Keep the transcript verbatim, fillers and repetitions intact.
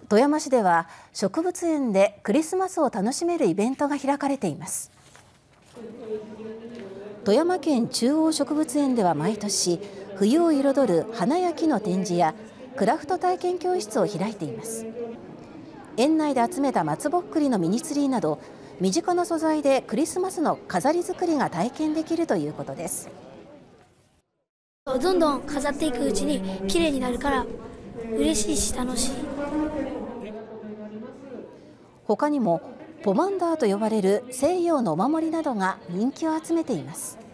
富山市では植物園でクリスマスを楽しめるイベントが開かれています。富山県中央植物園では毎年、冬を彩る花や木の展示やクラフト体験教室を開いています。園内で集めた松ぼっくりのミニツリーなど、身近な素材でクリスマスの飾り作りが体験できるということです。 どんどん飾っていくうちに綺麗になるから嬉しいし楽しい。 他にもポマンダーと呼ばれる西洋のお守りなどが人気を集めています。